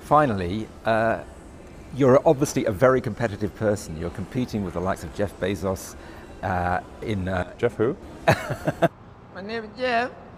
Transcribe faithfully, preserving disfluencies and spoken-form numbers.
finally, uh, you're obviously a very competitive person. You're competing with the likes of Jeff Bezos uh, in... Uh, Jeff who? My name is Jeff.